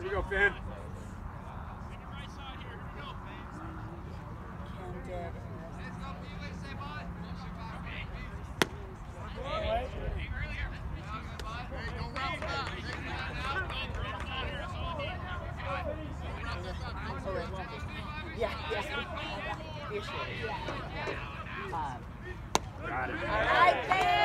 Here you go, Finn. Yeah, yeah. Got it. All right,